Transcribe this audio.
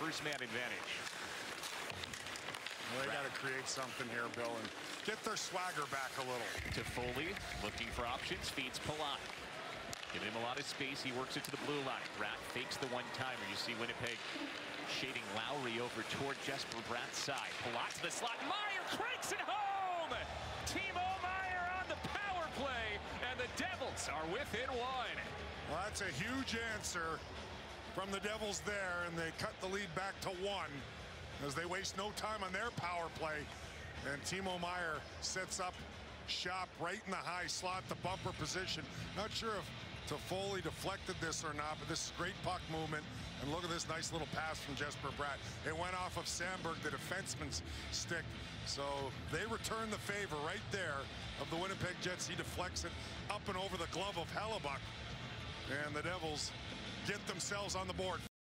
first man advantage. Well, they got to create something here, Bill, and get their swagger back a little. To Foley, looking for options, feeds Palat. Give him a lot of space, he works it to the blue line. Bratt fakes the one-timer. You see Winnipeg shading Lowry over toward Jesper Bratt's side. Palat to the slot, Meier cranks it home! Timo Meier on the power play, and the Devils are within one. Well, that's a huge answer from the Devils there, and they cut the lead back to 1 as they waste no time on their power play. And Timo Meier sets up shop right in the high slot, the bumper position. Not sure if Toffoli deflected this or not, but this is great puck movement. And look at this nice little pass from Jesper Bratt. It went off of Sandberg, the defenseman's stick. So they return the favor right there of the Winnipeg Jets. He deflects it up and over the glove of Hellebuck. And the Devils get themselves on the board.